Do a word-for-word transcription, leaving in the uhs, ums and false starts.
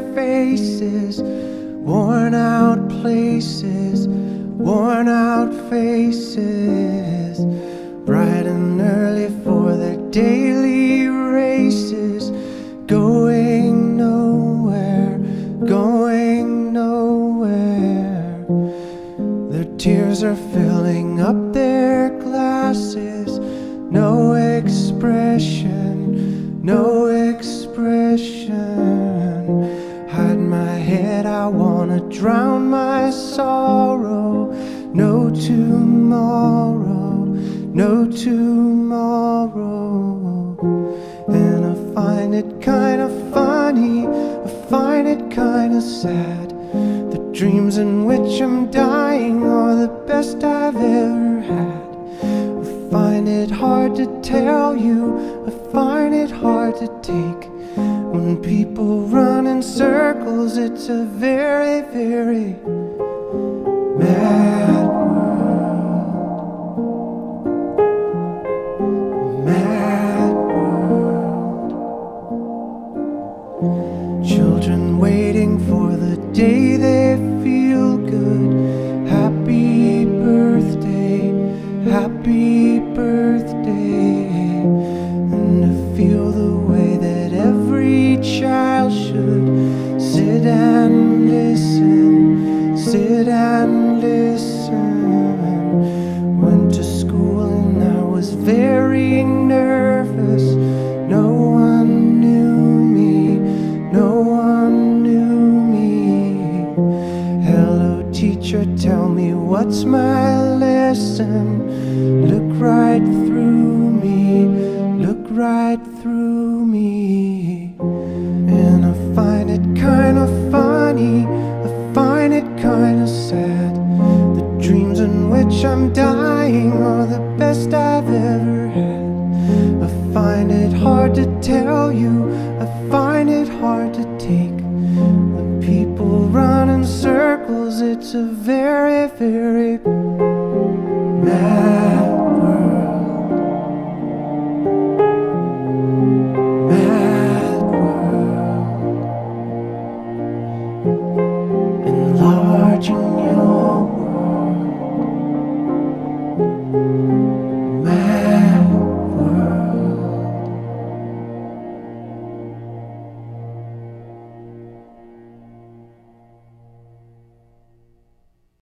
faces, worn out places, worn out faces, bright and early for their daily races, going nowhere, going nowhere. Their tears are filling up their glasses, no expression, no expression. Hide my head, I wanna drown my sorrow. No tomorrow, no tomorrow. And I find it kinda funny, I find it kinda sad. The dreams in which I'm dying are the best I've ever had. I find it hard to tell you, I find it hard to take. When people run in circles, it's a very, very mad world. Mad world. Children waiting for the day they feel good. Happy birthday, happy birthday. And to feel the way that every child should sit and listen, sit and listen. Went to school and I was very nervous. No one knew me, no one knew me. Hello teacher, tell me what's my lesson. Look right through me, look right through me. And I find it kinda funny, I find it kinda sad. The dreams in which I'm dying are the best I've ever had. I find it hard to tell you, I find it hard to take. When people run in circles, it's a very, very mad world. Mad world. Enlarging